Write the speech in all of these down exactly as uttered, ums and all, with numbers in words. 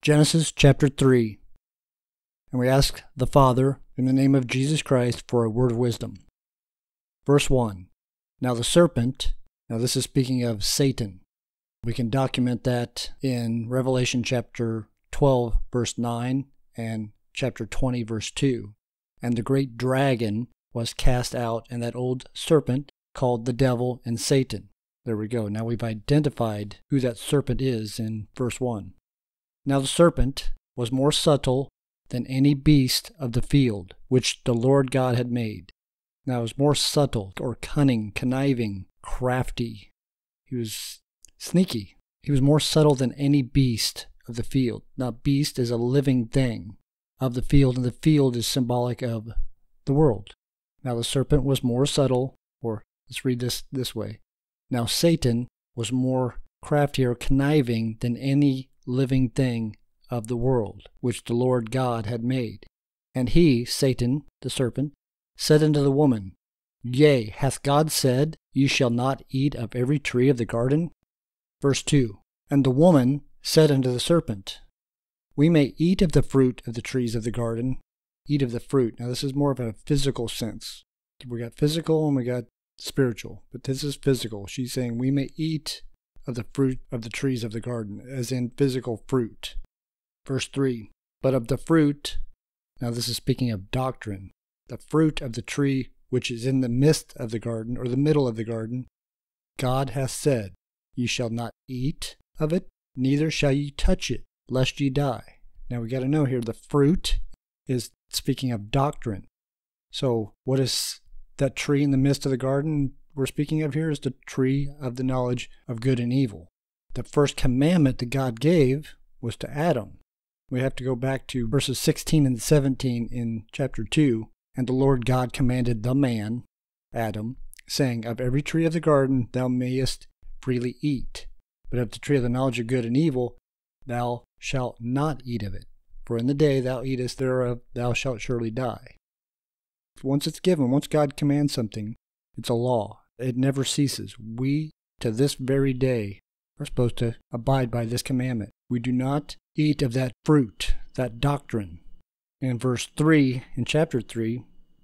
Genesis chapter three. And we ask the Father, in the name of Jesus Christ, for a word of wisdom. Verse one. Now the serpent, now this is speaking of Satan. We can document that in Revelation chapter twelve, verse nine, and chapter twenty, verse two. And the great dragon was cast out, and that old serpent called the devil and Satan. There we go. Now we've identified who that serpent is in verse one. Now the serpent was more subtle than any beast of the field which the Lord God had made. Now it was more subtle, or cunning, conniving, crafty. He was sneaky. He was more subtle than any beast of the field. Now beast is a living thing of the field, and the field is symbolic of the world. Now the serpent was more subtle, or let's read this this way. Now Satan was more crafty or conniving than any living thing of the world, which the Lord God had made. And he, Satan, the serpent, said unto the woman, Yea, hath God said, Ye shall not eat of every tree of the garden? Verse two. And the woman said unto the serpent, We may eat of the fruit of the trees of the garden, eat of the fruit. Now this is more of a physical sense. We got physical and we got spiritual, but this is physical. She's saying we may eat of the fruit of the trees of the garden, as in physical fruit. Verse three. But of the fruit, now this is speaking of doctrine, the fruit of the tree which is in the midst of the garden, or the middle of the garden, God hath said, Ye shall not eat of it, neither shall ye touch it, lest ye die. Now we got to know here, the fruit is speaking of doctrine. So what is that tree in the midst of the garden we're speaking of here? Is the tree of the knowledge of good and evil. The first commandment that God gave was to Adam. We have to go back to verses sixteen and seventeen in chapter two. And the Lord God commanded the man, Adam, saying, Of every tree of the garden thou mayest freely eat, but of the tree of the knowledge of good and evil thou shalt not eat of it. For in the day thou eatest thereof thou shalt surely die. Once it's given, once God commands something, it's a law. It never ceases. We, to this very day, are supposed to abide by this commandment. We do not eat of that fruit, that doctrine. In verse three, in chapter three,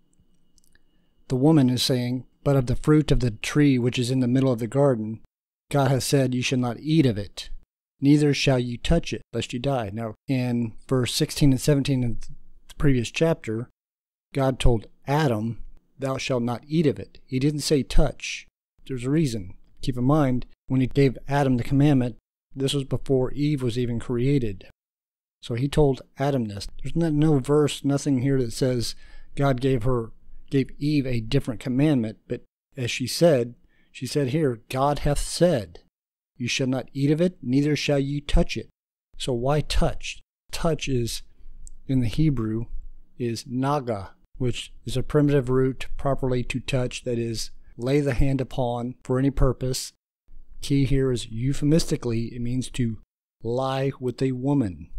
the woman is saying, But of the fruit of the tree which is in the middle of the garden, God hath said, Ye shall not eat of it, neither shall you touch it, lest you die. Now, in verse sixteen and seventeen of the previous chapter, God told Adam, Thou shalt not eat of it. He didn't say touch. There's a reason. Keep in mind, when he gave Adam the commandment, this was before Eve was even created. So he told Adam this. There's no, no verse, nothing here that says God gave her, gave Eve a different commandment. But as she said, she said here, God hath said, You shall not eat of it, neither shall you touch it. So why touch? Touch is, in the Hebrew, is naga, which is a primitive root properly to touch, that is, lay the hand upon for any purpose. Key here is euphemistically, it means to lie with a woman.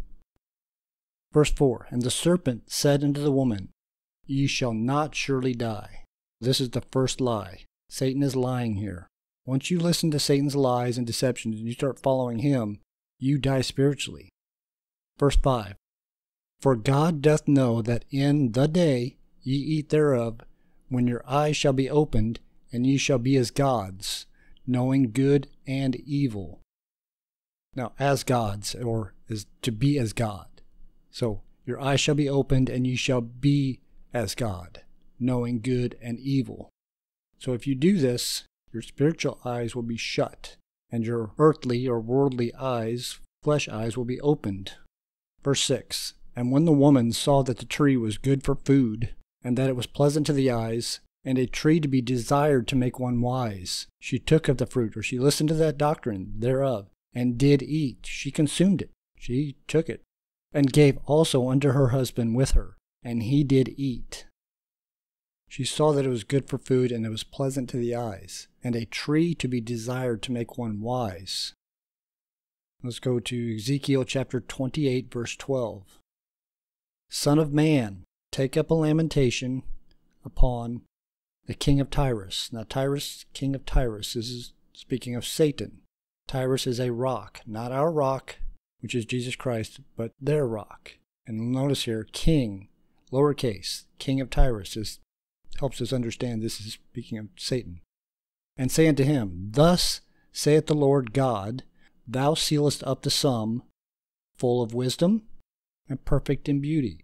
Verse four, And the serpent said unto the woman, Ye shall not surely die. This is the first lie. Satan is lying here. Once you listen to Satan's lies and deceptions and you start following him, you die spiritually. Verse five, For God doth know that in the day ye eat thereof, when your eyes shall be opened, and ye shall be as gods, knowing good and evil. Now, as gods, or as to be as God. So, your eyes shall be opened, and ye shall be as God, knowing good and evil. So if you do this, your spiritual eyes will be shut, and your earthly or worldly eyes, flesh eyes, will be opened. Verse six, And when the woman saw that the tree was good for food, and that it was pleasant to the eyes, and a tree to be desired to make one wise, she took of the fruit, or she listened to that doctrine thereof, and did eat. She consumed it. She took it, and gave also unto her husband with her, and he did eat. She saw that it was good for food, and it was pleasant to the eyes, and a tree to be desired to make one wise. Let's go to Ezekiel chapter twenty-eight, verse twelve. Son of man, take up a lamentation upon the king of Tyrus. Now Tyrus, king of Tyrus, this is speaking of Satan. Tyrus is a rock, not our rock, which is Jesus Christ, but their rock. And notice here, king, lowercase, king of Tyrus, is, helps us understand this is speaking of Satan. And say unto him, Thus saith the Lord God, Thou sealest up the sum, full of wisdom and perfect in beauty.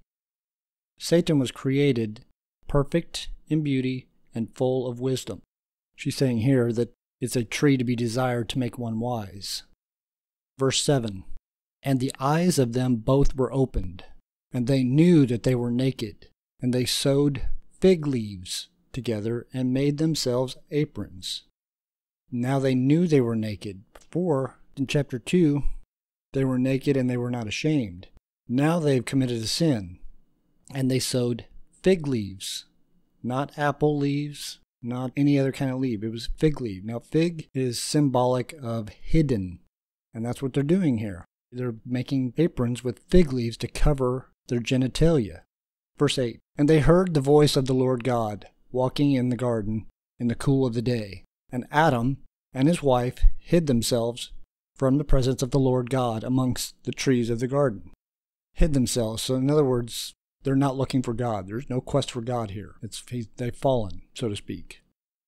Satan was created perfect in beauty and full of wisdom. She's saying here that it's a tree to be desired to make one wise. Verse seven, And the eyes of them both were opened, and they knew that they were naked, and they sewed fig leaves together and made themselves aprons. Now they knew they were naked. Before, in chapter two, they were naked and they were not ashamed. Now they've committed a sin, and they sewed fig leaves, not apple leaves, not any other kind of leaf. It was fig leaf. Now fig is symbolic of hidden, and that's what they're doing here. They're making aprons with fig leaves to cover their genitalia. Verse eight, And they heard the voice of the Lord God, walking in the garden in the cool of the day. And Adam and his wife hid themselves from the presence of the Lord God amongst the trees of the garden. Hid themselves. So in other words, they're not looking for God. There's no quest for God here. It's he's, they've fallen, so to speak.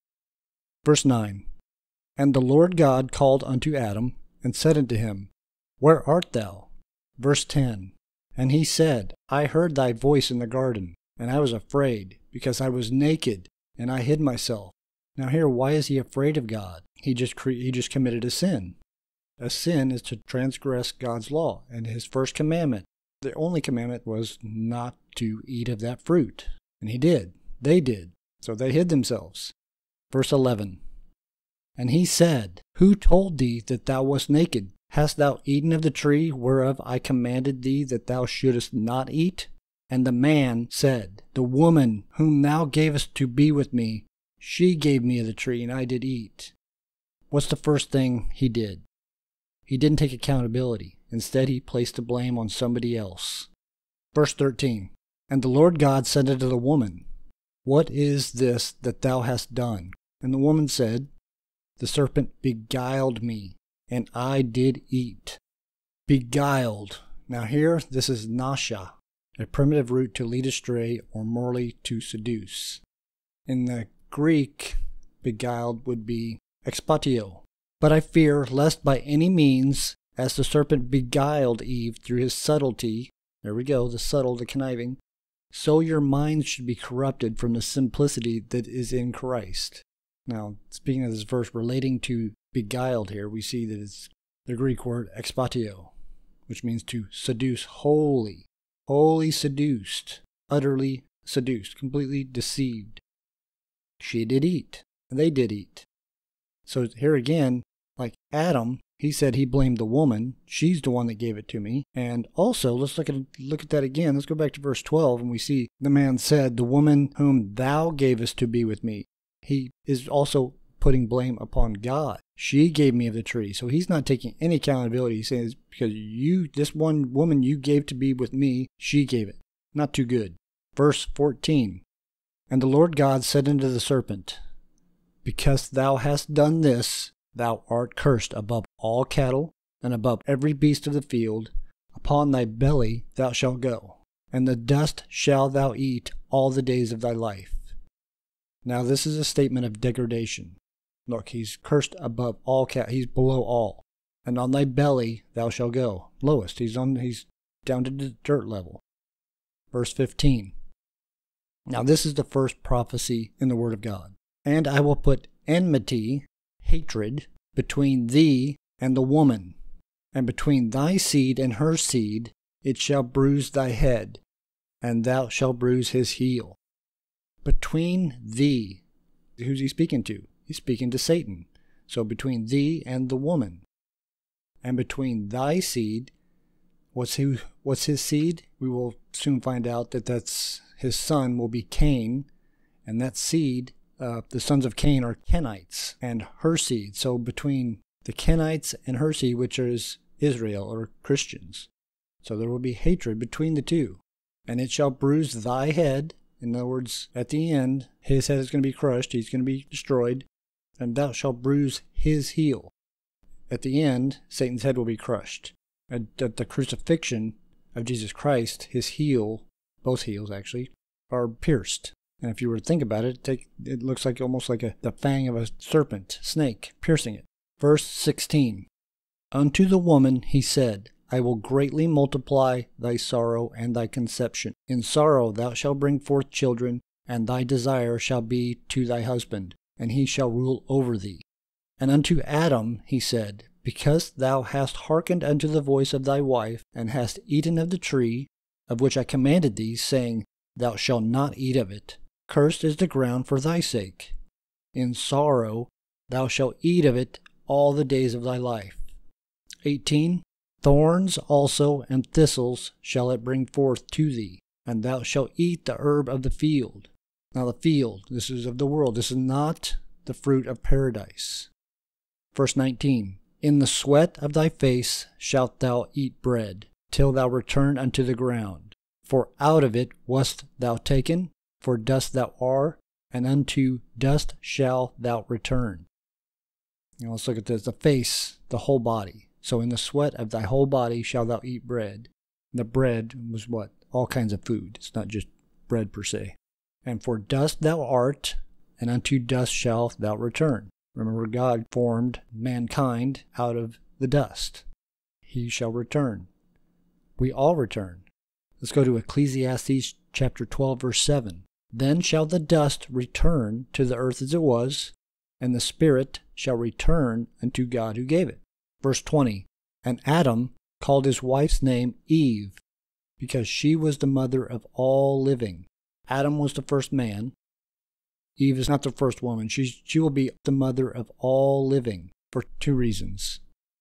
Verse nine, And the Lord God called unto Adam, and said unto him, Where art thou? Verse ten, And he said, I heard thy voice in the garden, and I was afraid, because I was naked, and I hid myself. Now here, why is he afraid of God? He just cre- he just committed a sin. A sin is to transgress God's law, and his first commandment, the only commandment, was not to eat of that fruit. And he did. They did. So they hid themselves. Verse eleven, And he said, Who told thee that thou wast naked? Hast thou eaten of the tree whereof I commanded thee that thou shouldest not eat? And the man said, The woman whom thou gavest to be with me, she gave me of the tree, and I did eat. What's the first thing he did? He didn't take accountability. Instead, he placed the blame on somebody else. Verse thirteen, And the Lord God said unto the woman, What is this that thou hast done? And the woman said, The serpent beguiled me, and I did eat. Beguiled. Now here, this is nasha, a primitive root to lead astray or morally to seduce. In the Greek, beguiled would be expatio. But I fear lest by any means, as the serpent beguiled Eve through his subtlety, there we go, the subtle, the conniving, so your minds should be corrupted from the simplicity that is in Christ. Now, speaking of this verse relating to beguiled here, we see that it's the Greek word expatio, which means to seduce wholly, wholly seduced, utterly seduced, completely deceived. She did eat, and they did eat. So here again, like Adam, he said he blamed the woman. She's the one that gave it to me. And also, let's look at look at that again. Let's go back to verse twelve, and we see the man said, The woman whom thou gavest to be with me. He is also putting blame upon God. She gave me of the tree. So he's not taking any accountability. He's saying, because you, this one woman you gave to be with me, she gave it. Not too good. Verse fourteen, And the Lord God said unto the serpent, Because thou hast done this, thou art cursed above all cattle, and above every beast of the field. Upon thy belly thou shalt go, and the dust shalt thou eat all the days of thy life. Now this is a statement of degradation. Look, he's cursed above all cattle. He's below all. And on thy belly thou shalt go. Lowest. He's on. He's down to the dirt level. Verse fifteen. Now this is the first prophecy in the Word of God. And I will put enmity, hatred, between thee and the woman, and between thy seed and her seed. It shall bruise thy head, and thou shalt bruise his heel. Between thee. Who's he speaking to? He's speaking to Satan. So between thee and the woman. And between thy seed, what's, who, what's his seed? We will soon find out that that's his son will be Cain, and that seed, uh, the sons of Cain are Kenites, and her seed. So between the Kenites and her seed, which is Israel, or Christians. So there will be hatred between the two. And it shall bruise thy head. In other words, at the end, his head is going to be crushed. He's going to be destroyed. And thou shalt bruise his heel. At the end, Satan's head will be crushed. At, at the crucifixion of Jesus Christ, his heel, both heels actually, are pierced. And if you were to think about it, take, it looks like almost like a, the fang of a serpent, snake, piercing it. Verse sixteen. Unto the woman he said, I will greatly multiply thy sorrow and thy conception. In sorrow thou shalt bring forth children, and thy desire shall be to thy husband, and he shall rule over thee. And unto Adam he said, Because thou hast hearkened unto the voice of thy wife, and hast eaten of the tree, of which I commanded thee, saying, Thou shalt not eat of it. Cursed is the ground for thy sake. In sorrow thou shalt eat of it all the days of thy life. eighteen. Thorns also and thistles shall it bring forth to thee, and thou shalt eat the herb of the field. Now the field, this is of the world, this is not the fruit of paradise. Verse nineteen. In the sweat of thy face shalt thou eat bread, till thou return unto the ground. For out of it wast thou taken, for dust thou art, and unto dust shalt thou return. Now let's look at this. The face, the whole body. So in the sweat of thy whole body shalt thou eat bread. The bread was what? All kinds of food. It's not just bread per se. And for dust thou art, and unto dust shalt thou return. Remember, God formed mankind out of the dust. He shall return. We all return. Let's go to Ecclesiastes chapter twelve, verse seven. Then shall the dust return to the earth as it was, and the spirit shall return unto God who gave it. Verse twenty. And Adam called his wife's name Eve, because she was the mother of all living. Adam was the first man. Eve is not the first woman. She's, she will be the mother of all living for two reasons.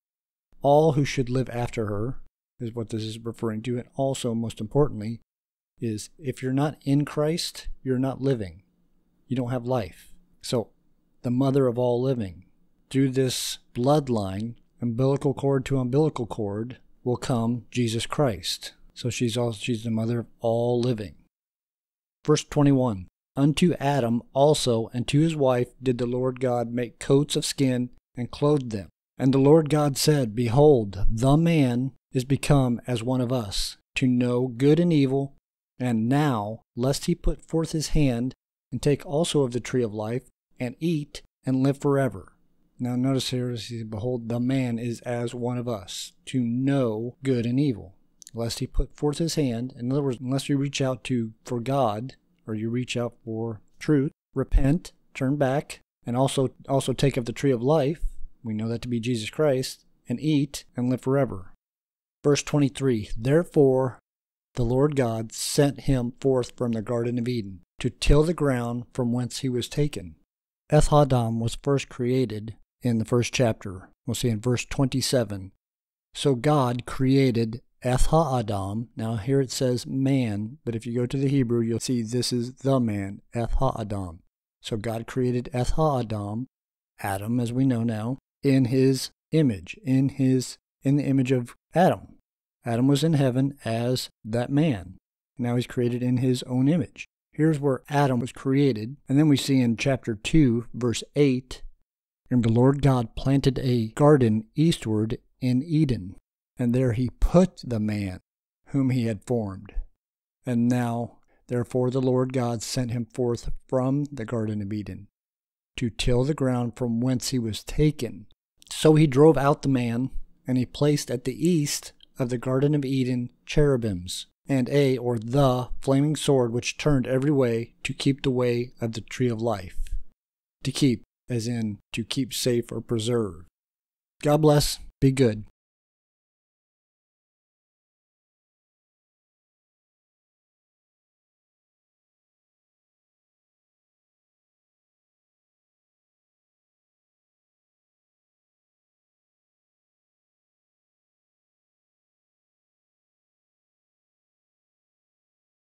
All who should live after her is what this is referring to. And also, most importantly, is if you're not in Christ, you're not living. You don't have life. So, the mother of all living. Through this bloodline, umbilical cord to umbilical cord, will come Jesus Christ. So she's also she's the mother of all living. Verse twenty-one. Unto Adam also and to his wife did the Lord God make coats of skin and clothed them. And the Lord God said, Behold, the man is become as one of us, to know good and evil. And now, lest he put forth his hand, and take also of the tree of life, and eat, and live forever. Now notice here, it says, Behold, the man is as one of us, to know good and evil. Lest he put forth his hand, in other words, unless you reach out to for God, or you reach out for truth, repent, turn back, and also also take of the tree of life, we know that to be Jesus Christ, and eat, and live forever. Verse twenty-three, Therefore the Lord God sent him forth from the Garden of Eden, to till the ground from whence he was taken. Eth'ha'adam was first created in the first chapter. We'll see in verse twenty-seven. So God created eth'ha'adam. Now here it says man, but if you go to the Hebrew, you'll see this is the man, eth'ha'adam. So God created eth'ha'adam, Adam as we know now, in his image, in his in the image of Adam. Adam was in heaven as that man. Now he's created in his own image. Here's where Adam was created. And then we see in chapter two, verse eight, and the Lord God planted a garden eastward in Eden, and there he put the man whom he had formed. And now, therefore, the Lord God sent him forth from the Garden of Eden, to till the ground from whence he was taken. So he drove out the man, and he placed at the east of the Garden of Eden cherubims, and a, or the, flaming sword which turned every way to keep the way of the tree of life. To keep, as in to keep safe or preserve. God bless. Be good.